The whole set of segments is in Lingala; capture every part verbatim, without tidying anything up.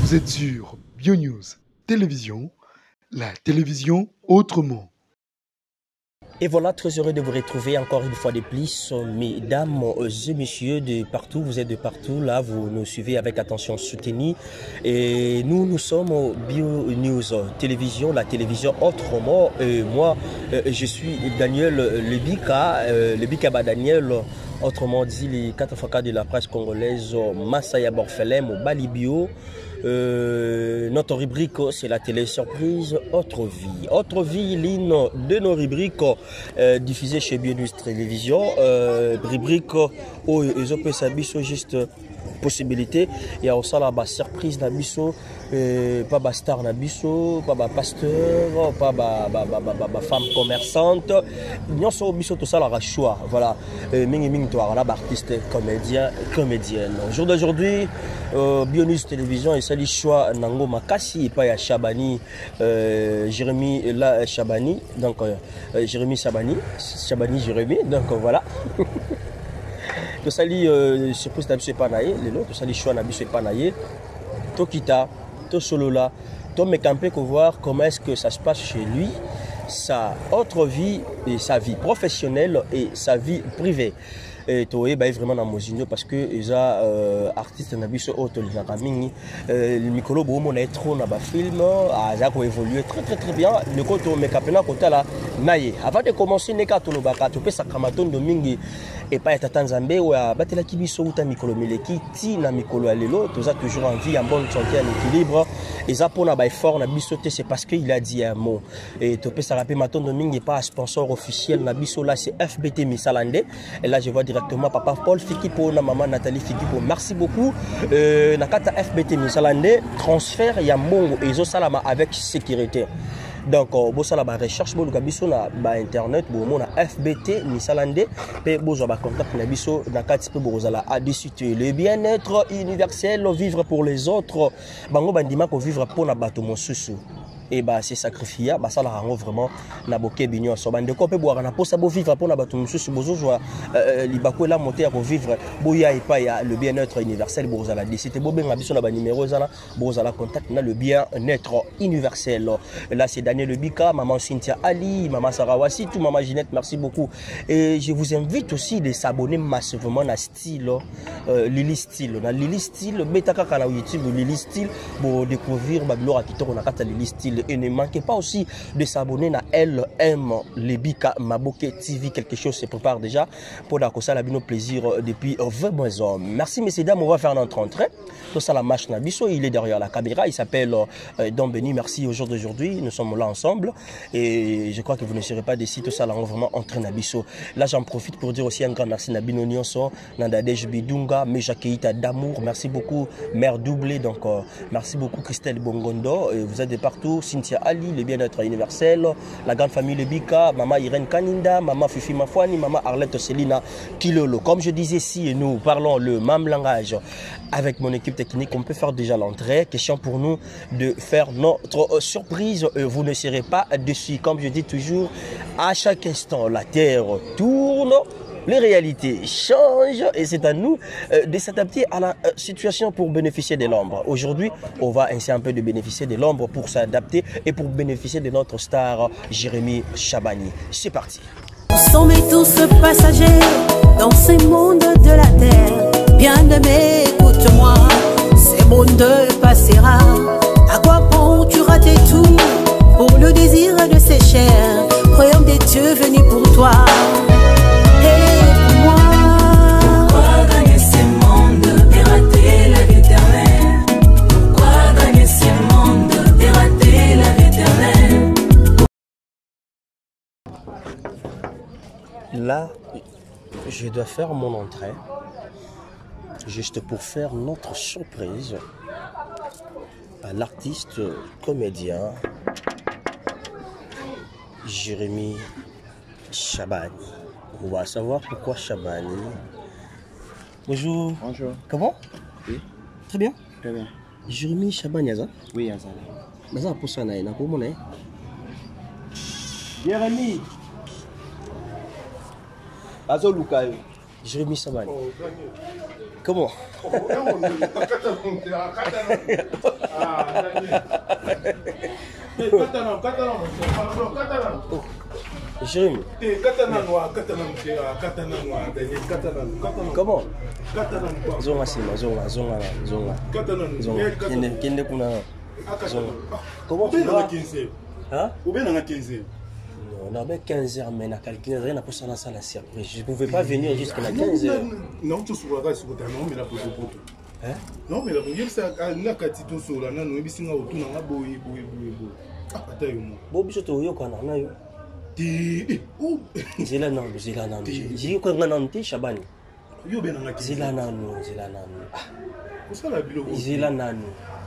Vous êtes sur BioNews Télévision, la télévision autrement. Et voilà, très heureux de vous retrouver encore une fois de plus, mesdames et messieurs de partout, vous êtes de partout, là vous nous suivez avec attention soutenue et nous, nous sommes au BioNews Télévision, la télévision autrement, et moi je suis Daniel Lebika, Lebika Daniel, autrement dit les quatre fois quatre de la presse congolaise, Masaya Borfelem au Bali Bio. Euh, notre rubrique c'est la télé surprise Autre Vie. Autre Vie, l'une de nos rubriques euh, diffusées chez BioNews Télévision. Euh, rubrique où ils ont pu juste possibilité. Il y a aussi la surprise na biso, euh, pas ba star na biso, pas ba pasteur, pas ba ba ba ba ba femme commerçante. Nous sommes biso tout ça la choix. Voilà. Mingi mingi toi là artiste, comédien, comédienne. Au jour d'aujourd'hui, euh, BioNews Télévision et sali choix nango makasi et pas ya Chabani, euh, Jérémy là Chabani, donc euh, Jérémy Chabani, Chabani Jérémy, donc euh, voilà. To sali euh, surprise na biso pas naie, lelo to sali choix na biso pas naie. To kita, to solola, to me camper pour voir comment est-ce que ça se passe chez lui, sa autre vie et sa vie professionnelle et sa vie privée. Et toi, bah vraiment dans Mozinho parce que les euh, artistes na biso auto les mingi le micro bomo na trop na ba film a za ko évoluer très très très bien le côté me capena côté là naie avant de commencer ne ka to no baka to pesa kamaton de mingi et pas être Tanzambé ou à batela kibiso uta mikolo meleki ti na mikolo alelo to za toujours en vie en bonne santé en équilibre et ça pour na ba effort na biso c'est parce que il a dit un mot et to pesa rapé maton de mingi pas sponsor officiel na biso là c'est F B T Misalande et là je vois directement papa Paul Fikipo na maman Nathalie Fikipo merci beaucoup euh, nakata F B T Misalande transfert ya mongo ezo salama avec sécurité. Donc, bon ça la recherche bon gabiso na ba internet bon na F B T Misalande pe bozo ba contact na biso na kati pe bozala a discuter le bien-être universel, vivre pour les autres bango bandima ko vivre pour na bato mosusu. Et bah c'est sacrifié bah ça la rend vraiment na boké bignon so bande ko pe boire na posa bo vivre pour na bato mususu bozo joa libako la monter à vivre boya et pas ya le bien-être universel bozala décider bo benga biso na ba numéro zala bozala contact na le bien-être universel. Là c'est Daniel Lebika, maman Cynthia Ali, maman Sarah Wassi, tout maman Ginette, merci beaucoup. Et je vous invite aussi de s'abonner massivement à style euh, Lily Style na Lily Style beta kaka na YouTube Lily Style pour découvrir ba gloire kitoko na kata Lily Style. Et ne manquez pas aussi de s'abonner à L M Lebika Maboke T V. Quelque chose se prépare déjà pour la ça la nos plaisir depuis vingt mois ans. Merci messieurs dames, on va faire notre entrée. Tout ça la marche Nabiso, il est derrière la caméra, il s'appelle euh, Don Beni. Merci au jour d'aujourd'hui, nous sommes là ensemble et je crois que vous ne serez pas déçus. Tout ça là on vraiment entré Nabiso. Là j'en profite pour dire aussi un grand merci Nabino Nyonso, Nandadej Bidunga, Meja Keita d'amour. Merci beaucoup Mère Doublé, donc euh, merci beaucoup Christelle Bongondo. Et vous êtes de partout. Cynthia Ali, le bien-être universel, la grande famille Lebika, maman Irène Kaninda, maman Fifi Mafouani, maman Arlette Célina Kilolo. Comme je disais, si nous parlons le même langage avec mon équipe technique, on peut faire déjà l'entrée. Question pour nous de faire notre surprise. Vous ne serez pas dessus. Comme je dis toujours, à chaque instant, la terre tourne. Les réalités changent et c'est à nous euh, de s'adapter à la euh, situation pour bénéficier de l'ombre. Aujourd'hui, on va essayer un peu de bénéficier de l'ombre pour s'adapter et pour bénéficier de notre star Jérémy Chabani. C'est parti. Nous sommes tous passagers dans ce monde de la terre. Bien-aimé, écoute-moi, ce monde passera. À quoi bon tu rater tout pour le désir de ses chairs? Royaume des dieux venu pour toi. Là, je dois faire mon entrée, juste pour faire notre surprise à l'artiste comédien Jérémy Chabani. On va savoir pourquoi Chabani. Bonjour. Bonjour. Comment? Oui. Très bien. Très bien. Jérémy Chabani, ça? Oui, ça. Mais ça, pour ça, on a comment on Jérémy. Azo Lukayo. Jérémy Sabani. Comment? Jérémy. Comment? Zonga sima, zonga, zonga, zonga. Zonga. Kende, kende kuna. Zonga. Comment tu vas? Hein? Ou bien on a quinze heures. On avait quinze heures, mais on a calculé rien pour ça la surprise. Je ne pouvais pas venir jusqu'à quinze heures. Non, tu souviens sur le non, mais la photo photo. Hein? Non, mais la première c'est à la catito sur la non, mais singa autour na boy boy boy boy. Ah, attends yo. Bo biso to yo kana na yo. Ti oh. Zela non, zela non. Ji ko ngana nti Shabani. Yo ben na quinze. Zela nanu, zela nanu. Ah. Pour ça la bilo. Zela nanu.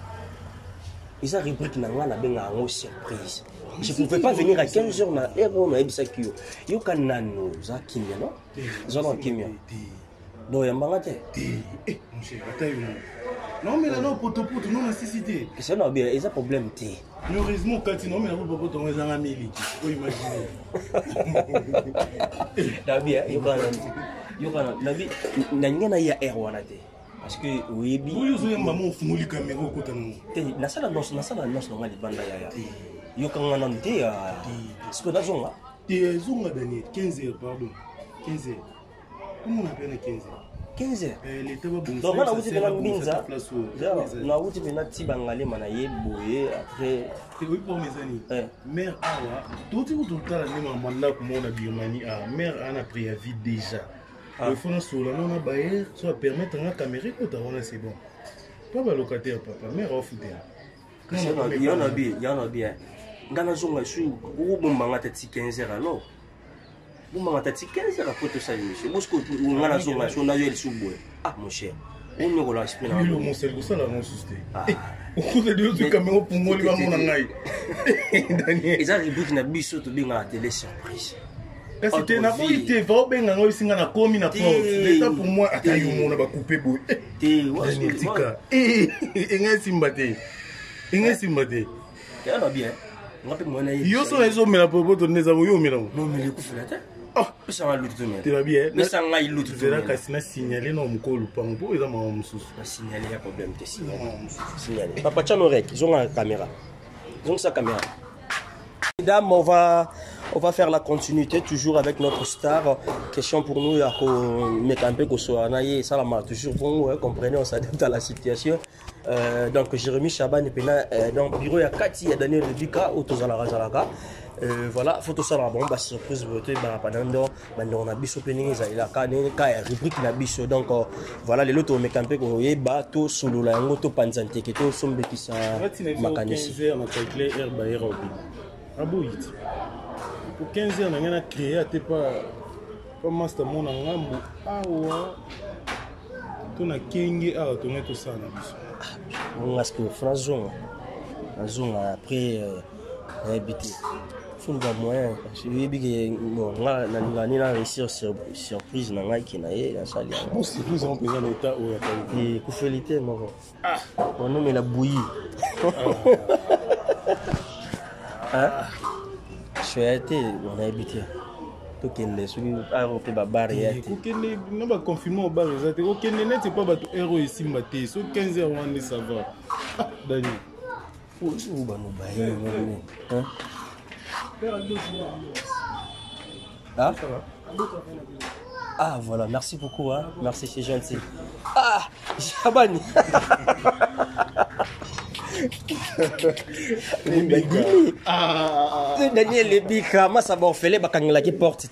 Ils ont rubrique na ngana benga ngo surprise. Je ne pouvais pas venir à quinze heures na héros na ebisaki yo. Yo kananu za kimia non? Zona kimia. Donc yambanga te. Eh, mon cher, attends yo. Non mais là non poto poto non nécessité. Que c'est non bien, ils ont problème te. Heureusement quand non mais là poto poto on est en Amérique. Faut imaginer. Da bien, yo kana yo kana na bi na ngena ya héros na te. Parce que oui bi. Yo zo yamba mo fungoli caméra ko tanu. Te na sala nos na sala nos na ngali banda ya ya. Yo kanga nan te ya. Ce que na zonga. Te zonga Daniel quinze heures pardon. quinze heures. Comment on appelle quinze heures? quinze heures. Eh les tabac bon. Donc on a outi bena binza. Na outi bena tibangale mana ye boye après. Te oui pour mes amis. Eh. Mère awa, tout tout tout là même mandat comme on a Birmanie a mère en a préavis déjà. Le fond sur la non a bailler soit permettre à la caméra que tu as c'est bon. Pas le locataire papa, mère au foutu. Il y en a bien, il y en a bien. Ngana zonga shu ou bombanga tati quinze heures alors. Bombanga tati quinze heures après tout ça monsieur. Bosco ngana zonga shu na yo el subo. Ah mon cher. On ne gola expliquer. Oui, mon cerveau ça la non susté. Au cours de deux caméra pour moi li ba mona ngai. Daniel. Ils arrivent na biso to binga la télé surprise. Kasi te na koite va benga ngo singa na komi na France. L'état pour moi atayo mona ba couper boy. Te wasko tika. Eh, enga simbate. Enga simbate. Ya na bien. Ngape mwana yi. Yo so ezo mela popo to neza yo mela. Non mais le coup flat. Ah, ça va lutter mais. Tu vas bien. Mais ça ngai lutter. Tu verras kasi na signaler na mukolo pango po eza ma mususu. Na signaler ya problème te signaler. Signaler. Papa tchano rek, ils ont la caméra. Ils ont sa caméra. Mesdames, on va, on va faire la continuité toujours avec notre star. Question pour nous, il y a mettre un peu que soit naïe, ça la toujours bon, ouais, comprenez, on s'adapte à la situation. Euh, donc Jérémy Shaban et Pena, euh, dans le bureau il y a Cathy, il y a Daniel Bika, Autozala Razalaka. Euh, voilà, photo ça la bombe, bah surprise voter, bah pendant on a biso pening, il a cané, car rubrique na biso, donc euh, voilà les lotos mais campé qu'on y bateau solo la moto panzante qui tout sombe qui ça macanisi. quinze heures on a calculé air bayer au Aboït. Pour quinze heures, on a créé à pas comme master mon ngambo. Ah ouais. Tu na kingi ah tu mets tout ça na biso. On a ce que François François après habité. Faut nga moyen parce que bibi bon nga na ngani na réussir surprise na ngai kina ye na sali. Bon c'est plus en présent l'état où et ku félité mon. Ah, on nomme la bouillie. Hein? Je suis été, on a habité. Tout qui est là, celui qui a fait la barre. On va confirmer au bar. Ok, n'est pas battu héros ici, maté. Sur quinze heures, on est ça va. Ah, Daniel. Où va nous bailler? Hein? Ah? Ah, voilà, merci beaucoup. Hein? Merci, c'est gentil. Ah, Shabani. Ah, Daniel Lebika, moi ça va faire les bakangla qui porte.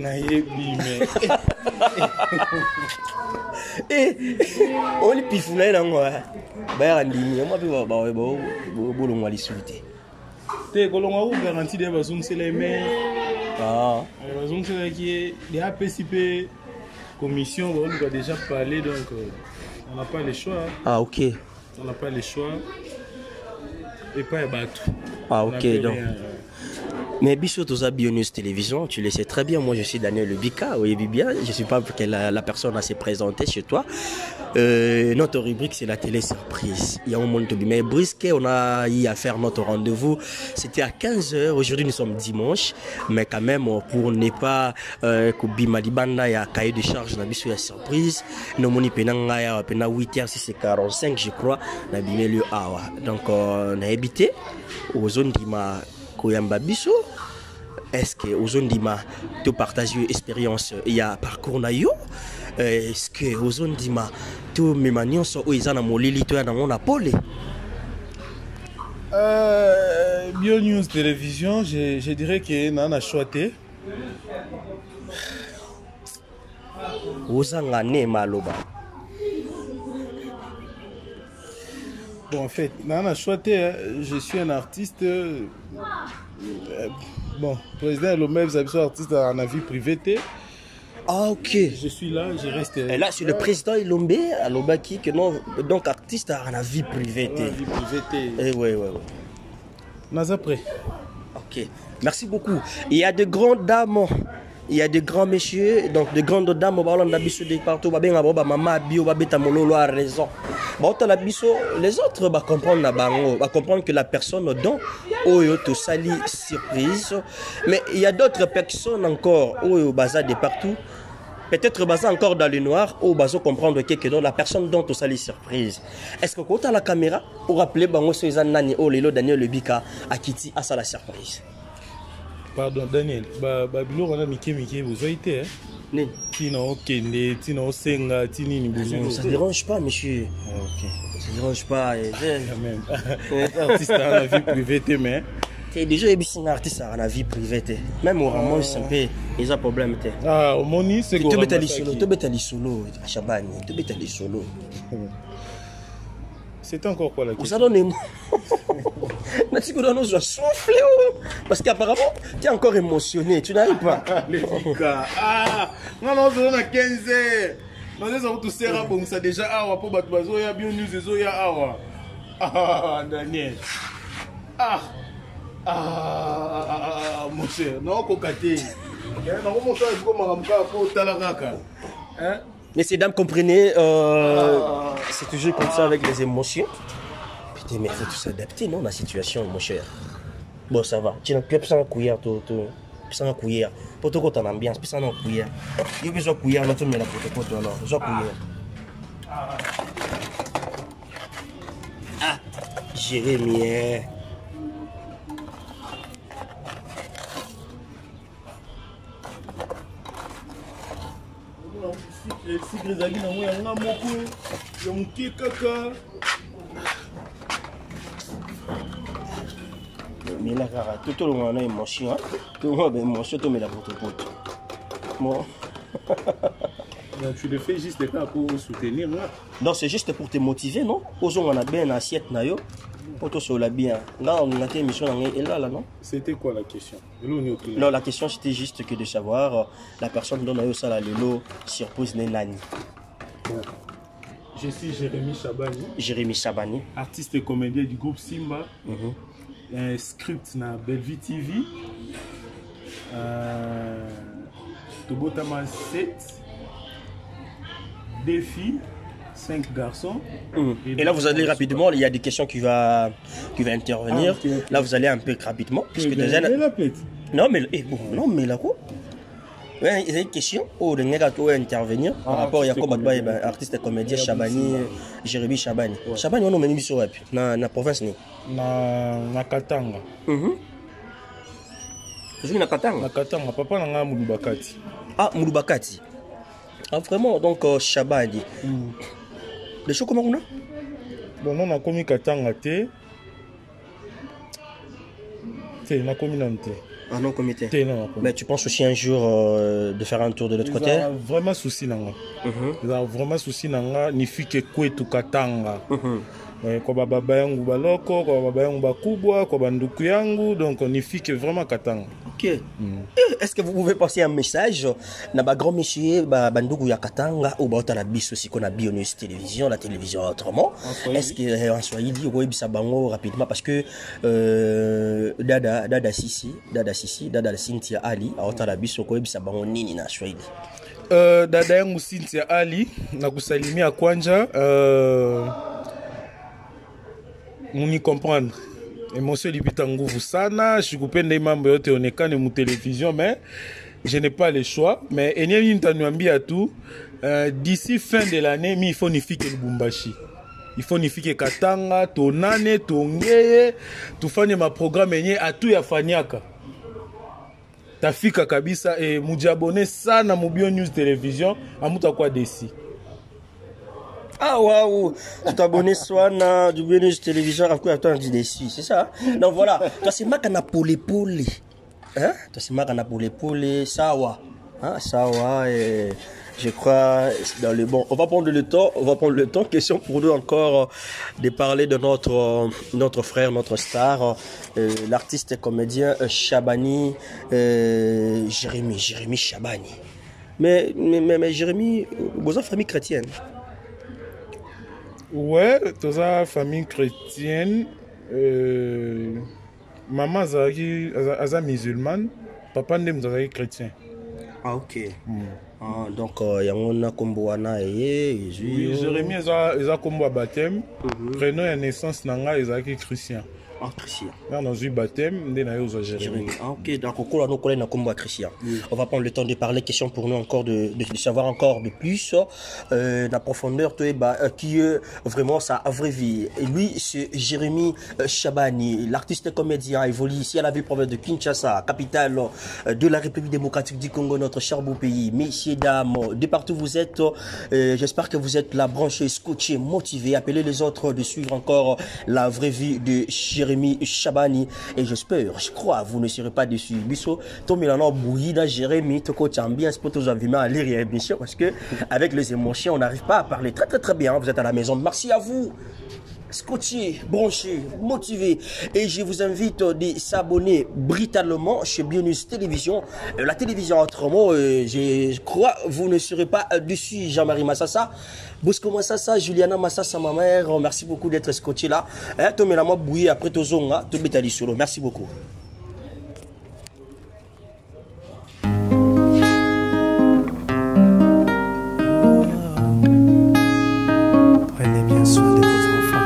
Eh, on les pifouna là moi. Bah andini, moi puis bah bah bah bolon wali souté. Te kolonga ou garantie de bazum c'est les mains. Ah, bazum c'est qui les A P C P commission on a déjà parlé donc on n'a pas le choix. Ah OK. On n'a pas le choix. Et pas battre. Ah ok donc. Mais Bissot Toza Bionews Télévision, tu le sais très bien, moi je suis Daniel Lebika, oui bien, je ne suis pas que la, la personne à se présenter chez toi. Euh, notre rubrique c'est la télé surprise. Il y a un monde mais brisqué, on a eu à faire notre rendez-vous. C'était à quinze heures, aujourd'hui nous sommes dimanche, mais quand même pour ne pas Kobi euh, Malibanda, il y a cahier de charge, il y a surprise. Nous avons eu huit heures, c'est quarante-cinq je crois, nous avons eu awa. Donc on a habité aux zones qui m'a Koyamba Bisso. Est-ce que aux zones d'Ima tu partages une expérience il y a parcours na yo? Est-ce que aux zones d'Ima tu me manions so oizana molili to na mon apole? Euh Bionews Télévision, je, je dirais que nana choité. Ozanga ne maloba. Bon, en fait, nana choité, je suis un artiste. Euh, bon, président Lomé, vous avez artiste en avis privé. Ah ok. Je suis là, je reste. Et là, c'est le président Ilombe à Lobaki que non, donc artiste en avis privé. En avis privé. Eh ouais, ouais, ouais. Nous après. Ok. Merci beaucoup. Il y a de grandes dames. Il y a de grands messieurs, donc de grandes dames, de partout, maman bio, a raison. Les autres vont comprendre, comprendre que la personne dont Oyo te sali surprise. Mais il y a d'autres personnes encore, Oyo baza de partout. Peut-être baza encore dans le noir, ou bazo comprendre que la personne dont tu sali surprise. Est-ce que quand tu as la caméra, pour rappeler Bango Soizan Nani, oh Lelo Daniel Lebika, à Kiti, à la surprise? Pardon Daniel, ba babilo on a miki miki vous été hein. Tino Kende, Tino Senga, Tini Bouzou. Ça ne dérange pas monsieur. OK. Ça ne dérange pas. Quand même. Artiste à la vie privée mais t'es déjà un artiste à la vie privée. Même au Ramon c'est un peu ils ont problème té. Ah, au moni c'est quoi? Tu bêtes les solo, tu bêtes les solo à Chabani, tu bêtes les solo. C'est encore quoi la question? Ça donne Merci que nous a soufflé parce qu'apparemment tu es encore émotionné, tu n'arrives pas. Les ah non non on a quinze heures. Non ça vous tous sera bon ça déjà awa pour battre bazo ya Bionews zo ya awa. Ah Daniel. Ah ah mon cher, non kokate. Non comment ça il faut maramka pour talakaka. Hein? Messieurs, dames, comprenez, euh, ah. c'est toujours comme ça avec les émotions. Putain, mais il faut tout s'adapter, non, la situation, mon cher. Bon, ça va. Tu n'as plus besoin de couillère, tu as besoin de couillère. Pour tout ton ambiance, besoin de couillère. Il y a besoin de couillère, tu mets la pour toi, alors. Besoin de couillère. Ah, Jérémie. Si Grézali na moya nga moko ya muke kaka. Mais là tout le monde a une émotion, tout le monde a une émotion, tout le monde a une émotion. Bon. Tu le fais juste pour soutenir là. Non, c'est juste pour te motiver, non? Posons on a bien une assiette na yo. Pour tout sur la bien. Là, on a une émission et là, là, non? C'était quoi la question? Non, la question c'était juste que de savoir euh, la personne dont on a eu ça, la Lelo, surprise Nani. Bon. Je suis Jérémy Chabani. Jérémy Chabani. Artiste et comédien du groupe Simba. Mm-hmm. Un script na Bellevue T V. Euh, Tobotama sept. Deux filles. Cinq garçons. Mmh. Et, et là, vous allez rapidement, il y a des questions qui vont qui va intervenir. Ah, okay, okay. Là, vous allez un peu rapidement. Puisque déjà, la... Non, mais, eh, bon, non, mais là, quoi? Ouais, il y a une question où le gars doit intervenir ah, par rapport à Yacob Adbaï, artiste et comédien Chabani, Jérémy Chabani. Ouais. Chabani, on a mis sur web, dans la province. Na, na Katanga. Mhm. Vous na Katanga? Na Katanga, papa n'a pas Moulubakati. Ah, Moulubakati. Ah, vraiment, donc euh, Chabani. Mm. Les choses comment on a? Bon, non, on a commis Katanga té. Té, on a commis Nanté. Ah non, comité. Té, non. Mais tu penses aussi un jour euh, de faire un tour de l'autre côté? Il y a vraiment souci nanga. Il y a vraiment souci nanga. Ni fi ke kwe tu Katanga. Kwa baba yangu baloko, kwa baba yangu bakubwa, kwa banduku yangu. Donc, ni fi ke vraiment Katanga. Ok. Mm. Est-ce que vous pouvez passer un message na ba grand monsieur ba bandugu ya Katanga ou ba otala biso siko na Bio News télévision, la télévision autrement. Est-ce que en Swahili ou bisa bango rapidement parce que euh, dada dada Sisi, dada Sisi, dada Cynthia Ali a otala biso ko bisa bango nini na Swahili. Euh, dada yangu Cynthia Ali na kusalimia kwanja euh muni comprendre. Émotion lipita nguvu sana, shikupenda mambo yote onekane mu télévision mais je n'ai pas le choix mais enyemi mtanuambia tu euh, d'ici fin de l'année mi il faut nifike Lubumbashi. Il faut nifike Katanga, tonane, tongeye, tufanye ma programme yenye atu ya fanyaka. Tafika kabisa e mujabone sana mu Bio News télévision amuta kwa desi. Ah waouh, tu t'abonnes soit na du Bio News télévision après attendre du dessus, c'est ça? Donc voilà, toi c'est makana pole pole. Hein? Toi c'est makana pole pole, sawa. Hein, sawa et je crois dans le bon. On va prendre le temps, on va prendre le temps. Question pour nous encore de parler de notre notre frère, notre star, euh, l'artiste et comédien euh, Shabani euh, Jérémy, Jérémy Shabani. Mais mais mais, mais Jérémy, vous êtes famille chrétienne. Ouais, toute la famille chrétienne, euh, maman est musulmane, papa est chrétien. Ah ok. Mm. Ah, donc il y a un combo à et oui, Jérémy est un combo à baptême. Prénom et naissance nanga est chrétien. Ah, Christian. On a eu baptême, on a eu Jérémy. Ah, ok, donc on a nous combo à Christian. On va prendre le temps de parler. Question pour nous encore de, de, de savoir encore de plus euh, la profondeur euh, qui est vraiment sa vraie vie. Et lui, c'est Jérémy euh, Shabani, l'artiste comédien, évolue ici à la ville province de Kinshasa, capitale euh, de la République démocratique du Congo, notre cher beau pays. Messieurs, dames, de partout vous êtes, euh, j'espère que vous êtes là, branchés, scotchés, motivés. Appelez les autres de suivre encore la vraie vie de Jérémy Shabani et j'espère, je crois, vous ne serez pas déçus. Biso, Tom Milano Bouhida, Jérémy, Toko Tchambia, c'est pour tous enviments à lire bien sûr parce que avec les émotions, on n'arrive pas à parler très très très bien. Vous êtes à la maison. Merci à vous. Scotché, branché, motivé et je vous invite de s'abonner brutalement chez Bio News Télévision. La télévision autrement, je crois, vous ne serez pas dessus. Jean-Marie Massassa, Bosco Massassa, Juliana Massassa, ma mère, merci beaucoup d'être scotché là. Tomé la moi bouillie après Tozonga, Tobetali solo. Merci beaucoup. Prenez bien soin de vos enfants.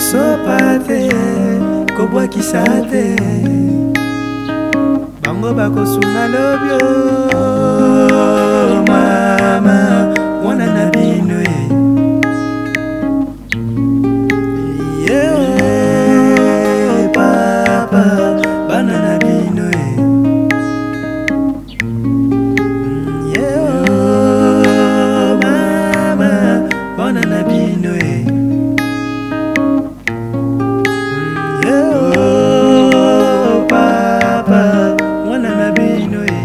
kosopa te kobwakisa te bango bakosunga lobio mama mwana na bino e yeah, papa bana na bino e yeah, mama bana na bino e yeah, papa mwana na bino e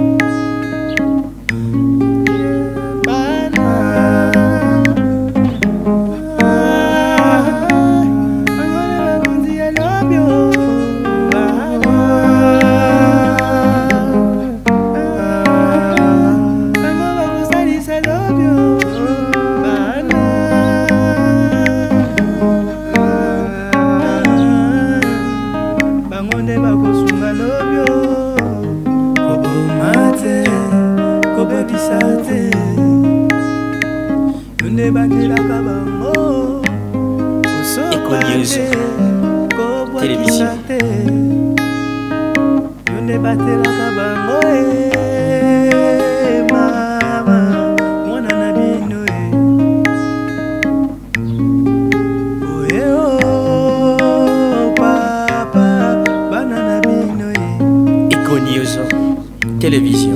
Télévision. Eco News. Télévision.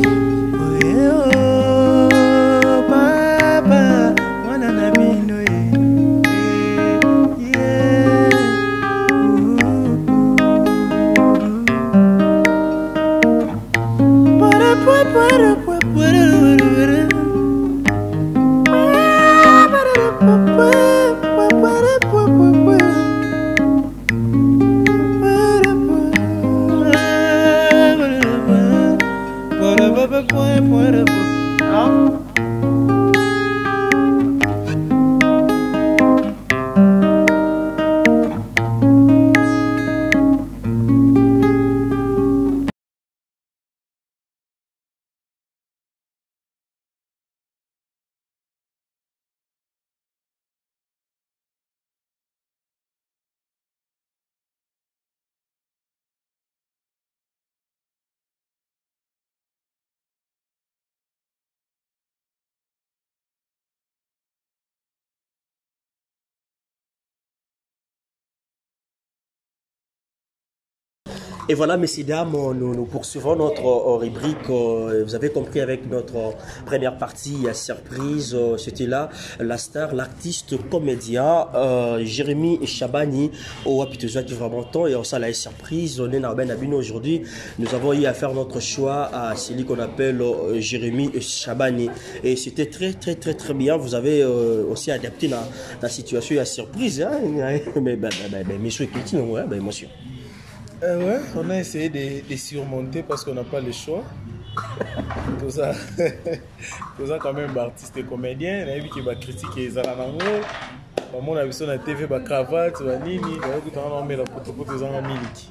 Et voilà, messieurs, dames, nous, nous poursuivons notre euh, rubrique. Euh, vous avez compris avec notre euh, première partie, euh, surprise. Euh, C'était là la star, l'artiste, comédien, euh, Jérémy Chabani, au Apitozoa qui vraiment temps. Et on s'est la surprise. On est dans Ben Abino aujourd'hui. Nous avons eu à faire notre choix à celui qu'on appelle euh, Jérémy Chabani. Et c'était très, très, très, très bien. Vous avez euh, aussi adapté la, la situation à surprise. Hein? Mais, ben, ben, ben, monsieur, ben, monsieur. Euh, ouais, on a essayé de, de surmonter parce qu'on n'a pas le choix. Tout ça, tout ça quand même, artiste et comédien. On a vu qu'il va critiquer les alanango. On a vu sur la T V, il cravate, il nini. On a mis la photo pour les miliki.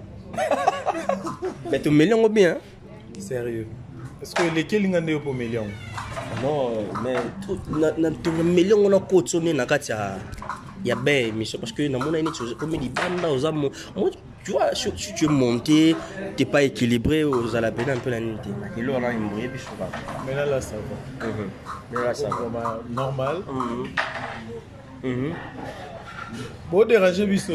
Mais tu mélanges bien. Sérieux. Est-ce que lesquels ils ont pour millions? Non, mais tu mélanges on a cotonné na katia. Il y a bien, parce que dans mon année, comme il banda aux âmes, moi, tu vois, si tu es monté, tu n'es pas équilibré, aux alabénas un peu la nuit. Et là, on a une brève, je sais pas. Mais là, là, ça va. Mais là, ça va. Normal. Mm-hmm. Bon, déranger, Bisso.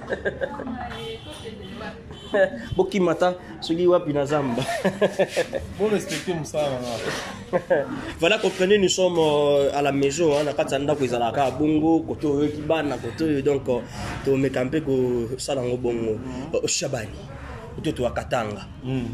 Boki mata, celui wapi na zamba. Bon, respecter Moussa. Voilà, comprenez, nous sommes à la maison, on a quatre sanda pour Zalaka, Bongo, Koto, Kibana, Koto, donc, tu me campé ko Salango Bongo, Chabani, tu tu Katanga.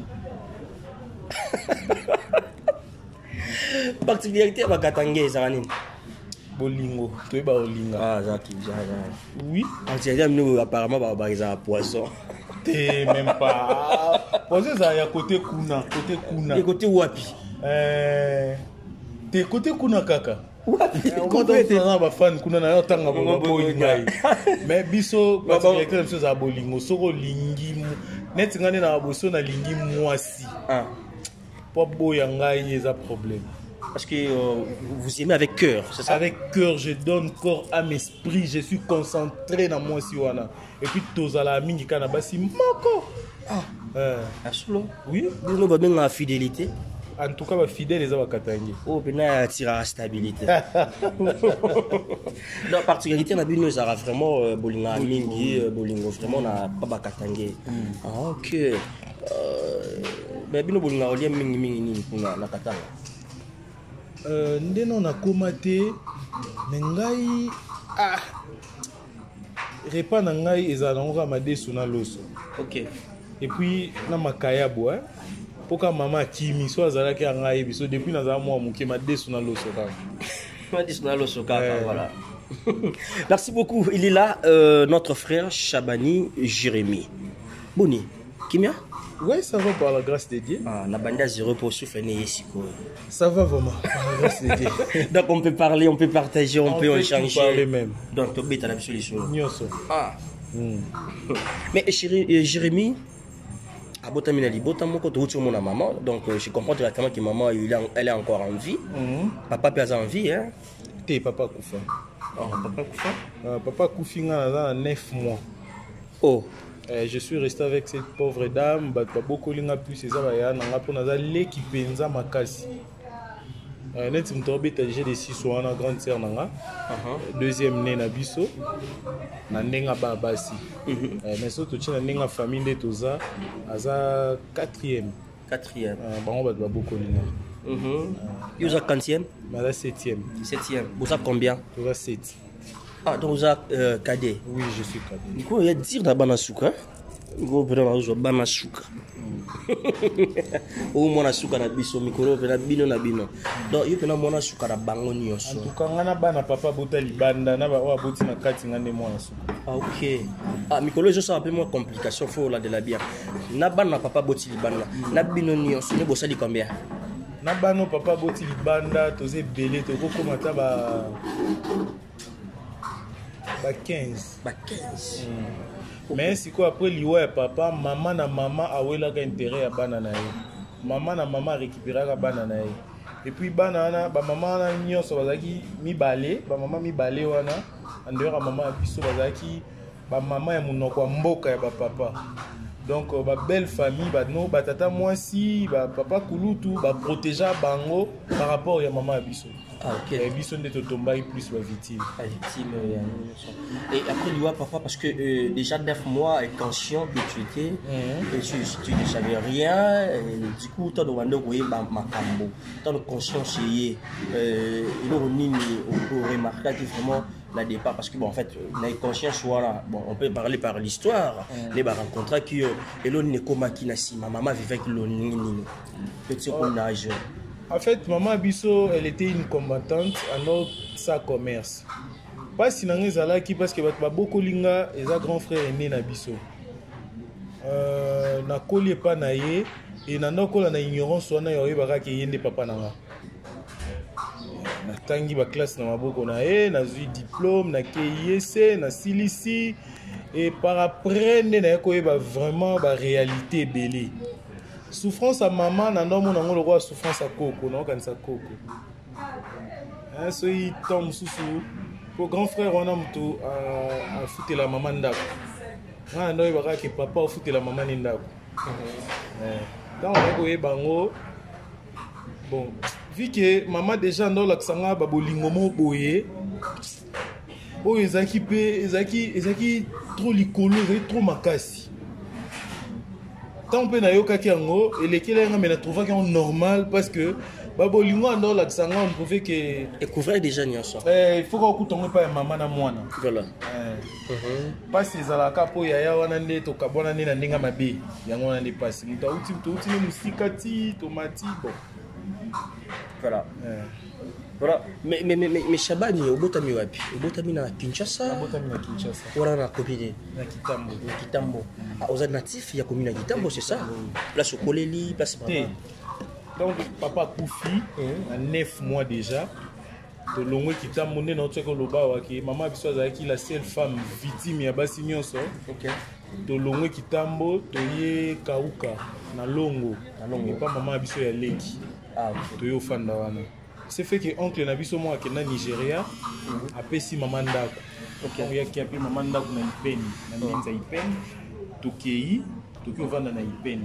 Particularité à Katanga, Zanine. Bolingo, tu es Bolinga. Ah, Zaki, oui. Nous, apparemment, ils ont un poisson. T'es même pas. Poisson, ça y a côté Kuna. Côté Kuna. Et côté Wapi. Euh. T'es côté Kuna Kaka. Wapi. Quand on est un fan, Kuna n'a pas tant à Bolinga. Mais Bisso, particularité de choses à Bolingo. Soro Lingi. Net, on est dans la bosso, na Lingi Moisi. Ah. Pas beau, yanga, il y a un problème. Parce que euh, vous aimez avec cœur, c'est ça? Avec cœur, je donne corps, âme, esprit, je suis concentré dans moi si wana. Et puis tozala mingi kana basi moko. Ah, euh, À solo. oui. Nous avons bien la fidélité. En tout cas, ba fidèle les abakatangi. Oh, ben là, tira la stabilité. La particularité, na bino zara vraiment euh, bolinga mingi, euh, bolingo vraiment na pas bakatangé. Ah, ok. Euh, ben bino bolinga olia mingi mingi ni na na katanga. Euh, ndeno na komate, mais ngai ah. Repas na ngai ezala ngo madesu na loso. Ok. Et puis na makayabo hein. Poka mama kimi so azala ki ngai biso depuis na za moi muke madesu na loso kaka. Madesu na loso kaka voilà. Merci beaucoup. Il est là euh, notre frère Chabani Jérémy. Boni, Kimia? Ouais, ça va par la grâce de Dieu. Ah, la bande à zéro pour souffler ici. Ça va vraiment par la grâce de Dieu. Donc on peut parler, on peut partager, on, on peut, peut échanger. parler même. Donc tu as la solution. Ah. Mm. Mais chérie, Jérémy, à Botamina Libota, mon côté, tu mon maman. Donc je comprends directement que maman elle est encore en vie. Mm. Papa peut en vie, hein? T'es papa Koufa. Oh, papa Koufa. Euh, papa Koufi a neuf mois. Oh. Euh, je suis resté avec cette pauvre dame, bah beaucoup linga plus ces abaya nanga pour naza l'équipe penza makasi. Euh, net mtobe j'ai des six soins na grande sœur nanga. Deuxième né na biso na ndenga babasi. Euh, mais surtout tu na ndenga famille de toza aza quatrième. Quatrième. Euh, bon bah beaucoup linga. Mhm. You za quantième? Mala septième. Septième. Vous avez combien? Tu as sept. Ah, donc vous êtes euh, cadet? Oui, je suis cadet. Du coup, il y a dire dans Banasuka. Go pena na Banasuka. Ou mona suka na biso mikoro pena bino na bino. Donc yo pena mona suka na bango nyonso. En tout cas, ngana bana papa bota libanda na ba wa boti na kati ngane mona suka. Ah OK. Ah mikolo je ça un peu moins complication faut là de la bien. Na bana papa boti libanda. Na bino nyonso ne bosali combien? Na bano papa boti libanda toze belé to ko komata ba ba quinze. Ba quinze. Mm. Mais si quoi après liwa papa, maman na maman awela ka intérêt à bana na ye. Maman na maman récupérer ka bana na ye. Et puis bana na ba maman na nyonso bazaki mi balé, ba maman mi balé wana. Andeur maman biso bazaki ba maman ya munoko mboka ya ba papa. Donc ba belle famille ba no ba tata mwasi, ba papa kulutu ba protéger bango par rapport ya maman biso. Ah ok. Et biso ndeto tombai plus ba victime. Ah, victime. Et après lui papa parce que euh, déjà neuf mois est conscient que tu étais mm-hmm. et tu tu ne savais rien et, du coup tu as demandé oui ma makambo. Tu as conscience y euh il on ni on remarquer que vraiment la départ parce que bon en fait on a conscience voilà bon on peut parler par l'histoire mm. les rencontres qui et l'on ne comme qui na si ma maman vivait avec l'on ni ni petit qu'on âge. En fait, maman Bisso, elle était une combattante à notre sa commerce. Pas si n'en est là qui parce que beaucoup linga et sa grand frère est né na Bisso. Euh, na collier pas naïe et na noko na ignorance on a eu baka qui yende papa nanga. Na tangi ba classe na maboko na e na zui diplôme na K I C na Silici et par après na ko ba vraiment ba réalité belé. Souffrance à maman, n'a pas mon roi souffrance à coco, non quand ça coco. Hein, so il tombe sous sous. Pour grand frère on a tout à foutre la maman d'ab. Ah non il va que papa foutre la maman d'ab. Quand on est bango, bon, vu que maman déjà dans l'accent babolingomo boye. Oh ezaki pe ezaki ezaki trop licolo, ezaki trop makasi. Tant que na yoka kiango et les kilé nga trouvé que normal parce que babolingo dans l'accent on pouvait que découvrir déjà nyonso. Eh il faut qu'on tombe pas maman na mwana. Voilà. Eh. Mhm. Pas ces alaka po yaya wana nde to kabona nde na ndinga mabe. Yango wana nde passe. Muta uti to uti musikati tomati bon. Voilà. Eh. Voilà. Mais mais mais mais Chabani obotami wapi? Obotami na Kinshasa. Obotami na Kinshasa. Wala na Kopide. Na Kitambo. Na Kitambo. Ah, aux natifs, il y a commune à Kitambo, c'est ça? Place au Koleli, place T. Donc papa Koufi, à neuf mois déjà. De longue Kitambo né notre que loba waki. Maman biso azaki la seule femme victime ya basi nyonso. OK. De longue Kitambo, toye Kauka na Longo. Na Longo. Pas maman biso ya Leki. Ah, OK. Toyo fanda wana. c'est fait que oncle na biso mo akenda Nigeria apesi mama ndako. OK, ya ki api mama ndako na Ipeni, na Minza Ipeni. Tokei, toki ovanda na Ipeni.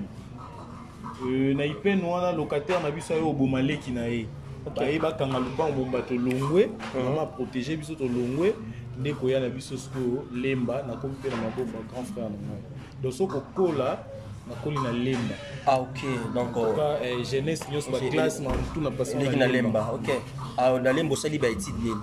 Euh na Ipeni wana locataire na biso ayo obomaleki na ye. Baye bakanga lupango bomba to longwe, mama protéger biso to longwe, ndeko ya na biso sko lemba na komi pe na maboko grand frère na ngai. Donc soko kola na koli na lemba. Ah OK, donc euh jeunesse nyos ba classe na tout na passe na lemba. OK. Ah na lembo sali ba étude bien.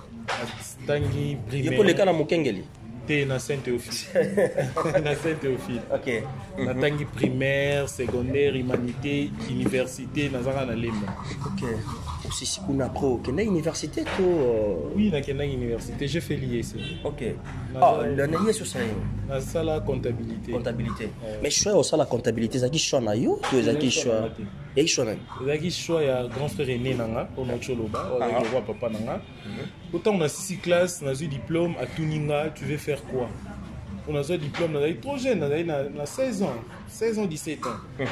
Tangi primaire. Yeko leka na mokengeli. T'es na Saint-Théophile. Na Saint-Théophile. OK. Na tangi primaire, secondaire, humanité, université na zanga na lemba. OK. Aussi si kuna pro, kena université to Oui, na kena université, j'ai fait l'I S. OK. Ah, la na yeso ça. Na sala comptabilité. Comptabilité. Mais choix au sala comptabilité, zaki choix na yo, to zaki choix. Et choix na. Zaki choix ya grand frère aîné nanga, au Nocholoba, au roi papa nanga. Autant on a six classes, on a eu diplôme à Tuninga, tu veux faire quoi? On a eu diplôme, on a trop jeune, on a seize ans, seize ans, dix-sept ans.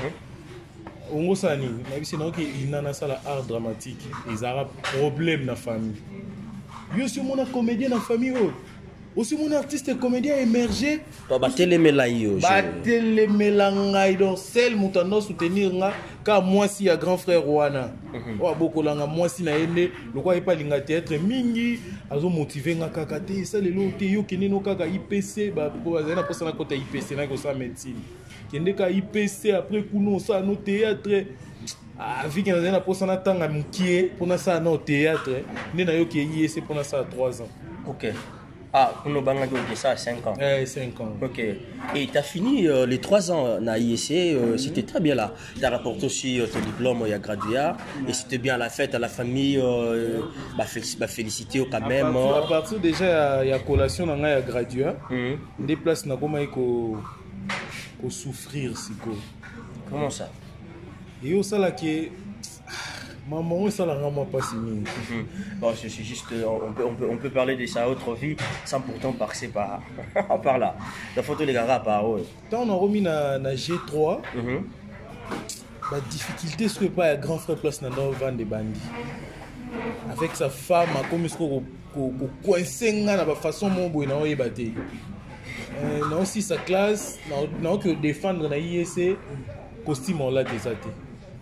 On a dit qu'il y a un art dramatique, ils ont un problème dans la famille. Yo suis mon comédien dans la famille. Aussi mon artiste et comédien émergé. Tu vas télémélaïo. Télémélangaï donc celle moutano soutenir nga car moi si a grand frère Wana. Wa boko langa moi si na ende le quoi pas linga théâtre mingi azo motiver nga kakate ça le loté yo kineno kaka I P C ba ko bazana posa na kota I P C na ko sa médecine. Kende ka I P C après kuno ça no théâtre. Ah vu que na posa na tanga mukie pour na ça no théâtre. Né na yo ki I S pour na ça trois ans. OK. Ah, on a fait ça à cinq ans. Ouais, cinq ans. OK. Et tu as fini euh, les trois ans à I S C, euh, mm-hmm. C'était très bien là. Tu as rapporté aussi euh, ton diplôme, il y a gradué. Mm-hmm. Et c'était bien à la fête, à la famille, euh, bah, félic bah, félicité quand même. À partir, à partir déjà, il y a collation, il y a gradué. Mm-hmm. Des places, il faut souffrir. Comment ça? Et au salaire qui maman, ça l'a vraiment pas signé. Bon, c'est juste, on peut, on, peut, on peut parler de sa autre vie sans pourtant passer par, par là. La photo, les gars, par eux. Quand on a remis na G trois, mm-hmm. La difficulté, c'est que pas un grand frère place dans le vent des bandits. Avec sa femme, comme il se coincé dans la façon dont il a battu. Non, aussi sa classe, non que défendre dans I S C, costume on l'a déjà été.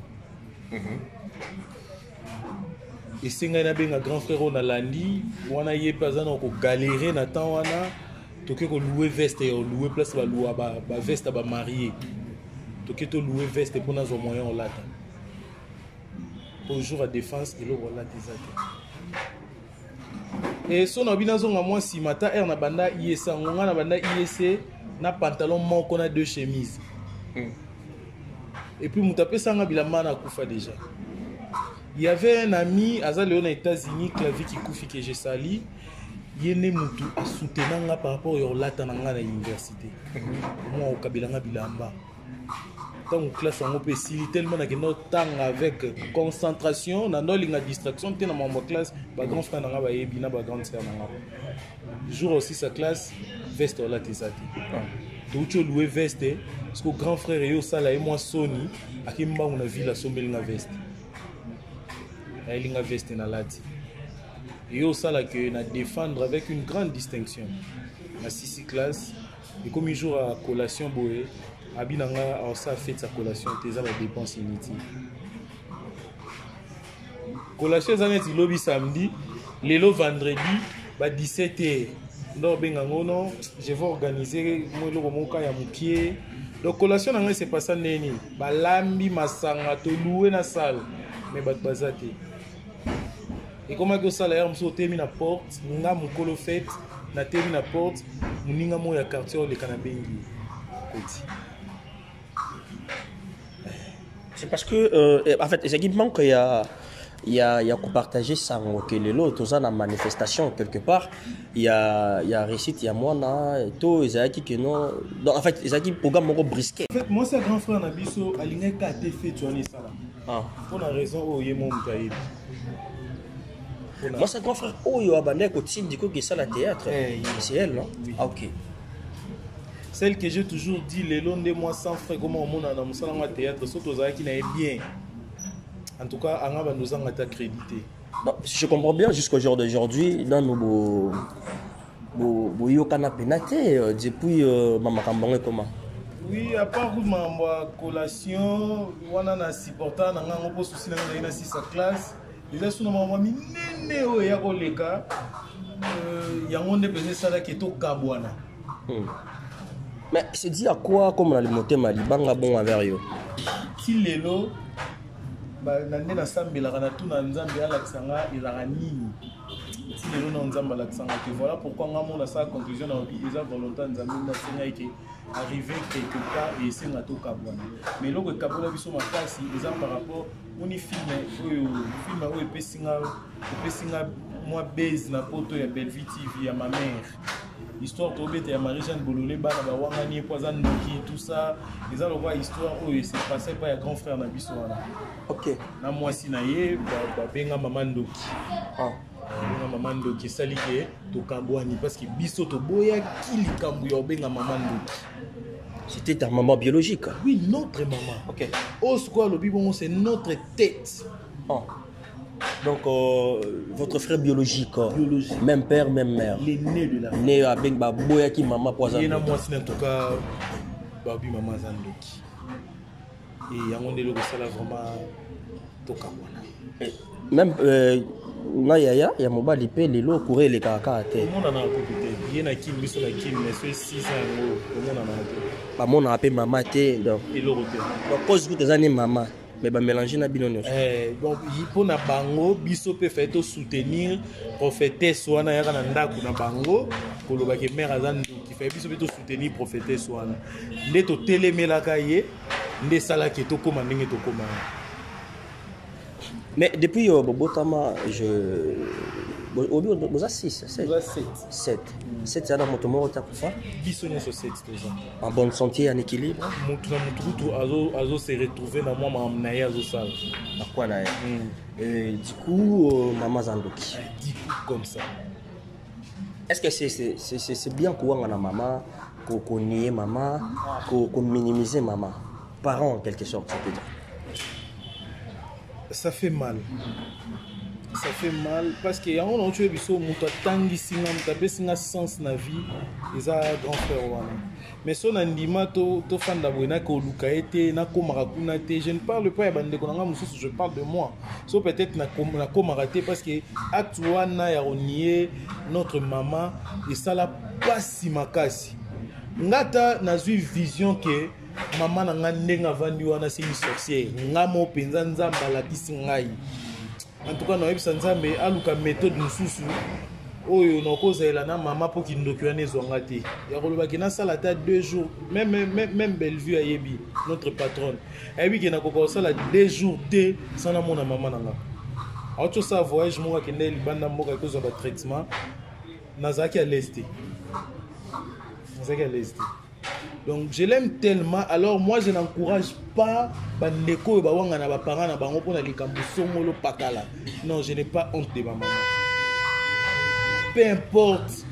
Et c'est un grand frère on a landi, on a eu pas on a galéré na temps on a, toqué qu'on louer veste et on louer place ba louer ba veste ba marié, toqué to louer veste pour nos moyens on l'a. Toujours à défense et l'autre on l'a déjà. Et son abinazo nga moi si mata er na banda I S C, on a na banda I S C na pantalon mon qu'on a deux chemises. Et puis moutapé sanga bilamba na kufa déjà. Il y avait un ami à aux États-Unis, Clavier qui koufi que j'ai sali. Il y a un moutou à soutenir par rapport à l'attenant à l'université. Moi au Kabilanga bilamba. Tant que classe on peut si tellement que notre temps avec concentration, dans notre distraction, t'es dans ma classe, ma grand frère n'a pas ébi, ma grande sœur n'a pas. Jour aussi sa classe, veste là t'es ça. Donc tu loué veste, parce que grand frère et au sala et moi Sony, à qui m'a on a vu la somme la veste. La veste na lati. Et au sala que na défendre avec une grande distinction. Na six classe et comme un jour à collation boé, abinanga a ça fait sa collation tes la dépense inutile. Collation zanet lobby samedi, lelo vendredi, ba dix-sept heures. Non benga ngono, je vais organiser moi le moka ya mukie. Donc collation nanga c'est pas ça neni. Ba lambi masanga to louer na salle. Mais bat bazate. Et comment que ça l'air m'so temi na porte, nga mukolo fait, na temi na porte, muninga mo ya quartier le kanabengi. Petit. C'est parce que euh, en fait, c'est qu'il manque il y a il y a il y a qu'on partager ça que les lots dans la manifestation quelque part, il y a il y a récite il y a moi na to ezaki que non en fait ezaki programme moko brisqué. En fait moi c'est grand frère na biso alinga ka te fait tourner ça là. Ah, pour la raison où yé mon mutaïb. Moi, c'est grand frère. Oh, il y a un côté du coup qui est ça, la théâtre. C'est elle, non? Oui. Ah, ok. Celle que j'ai toujours dit, les longs de moi sans frère, comment on a dans mon salon de théâtre, surtout aux qui n'avaient bien. En tout cas, on a nous en crédité. Non, si je comprends bien, jusqu'au jour d'aujourd'hui, dans nos beaux beaux canapé naté depuis maman Kambangé comment? Oui, à part ma collation, on a un supporter, on a un peu souci dans la six classe. Les gens sont maman minene o ya koleka. Il y a un monde pesé ça là qui est au Kabwana. Mais c'est dit à quoi comme on a le monté Mali banga bon envers yo. Si lelo ba nande na sambela kana tuna nzambe ala kisanga ezaka nini. Si lelo na nzambe ala kisanga que voilà pourquoi ngamo na sa conclusion na obi eza volonté nzambe na senga ike arriver quelque part et c'est na to Kabwana. Mais loko Kabwana biso makasi eza par rapport on film oyo film oyo pesinga pesinga moi base na poto ya Bellevue T V ya ma mère. Histoire de Robert et Marie-Jeanne Bololé, Wangani, Poisson Noki, tout ça. Les gens voient histoire où il s'est passé par un grand frère Nabissoana. Ok. Na moi si naïe, benga maman Doki. Ah. Benga maman Doki, sali ke to Kabwani parce que biso to boya kili kambuyo benga maman Doki. C'était ta maman biologique. Oui, notre maman. Ok. Au square le bibon c'est notre tête. Oh. Donc, euh, votre frère biologique, biologique, même père, même mère. L'aîné de la né avec Baboya qui maman Poisson. Il y a moi aussi en tout cas, Babi maman Zandoki. Et il y a un monde qui là vraiment Tokabwana. Même euh, na yaya ya mobali pe lelo courir les kaka te. Tout le monde en a un peu peut-être. Il y en a qui me sont qui mais c'est six ans tout le monde en a un peu. Ba mon a appelé maman te donc. Et l'européen. Donc cause vous des années maman. Mais bah mélanger na binono. Eh donc pour na bango biso pe fait to soutenir prophétesse wana ya kana ndako na bango ko loba ke mère azandu qui fait biso pe to soutenir prophétesse wana. Nde to telemelaka ye nde sala ke to koma ndenge to koma. Mais depuis euh, Bobotama je vous a six, sept. sept. sept c'est dans mon tomo ta kufa. Biso nyoso sept déjà. En bonne santé, en équilibre. Mutu na mutu azo azo se retrouver na moi na ya azo sala. Na quoi na. Et du coup euh, maman Zandoki. Du coup comme ça. Est-ce que c'est c'est c'est c'est bien quoi na maman ko ko nier maman, ko ko minimiser maman. Parents en quelque sorte, je peux dire. Ça fait mal. Ça fait mal parce que on a tué biso mutu tangi singa mutabe singa sens na vie eza grand frère wana. Mais son andima to to fanda boina ko luka ete na komara kuna te, je ne parle pas ya bande ko nga mususu, je parle de moi. So peut-être na na komara te parce que acte wana ya renier notre maman et ça la pasi makasi. Ngata na zui vision que maman na nga ndenga vandi wana c'est une sorcière. Ngamo penza nzamba la kisingai. En tout cas, nous avons une méthode mususu oyo nakozela na mama po kindoki wana ezonga te ya koloba kina sala ta deux jours même même même Bellevue ayebi notre patronne ayebi kina kokoko sala deux jours te sana mona mama nanga auto ça voyage mo ka kende libanda mboka cause ba traitement nazaki à l'est nazaki à l'est. Donc je l'aime tellement, alors moi je n'encourage pas bandeko ba wanga na ba parents na bango pona likambo songolo pakala. Non, je n'ai pas honte de ma maman. Peu importe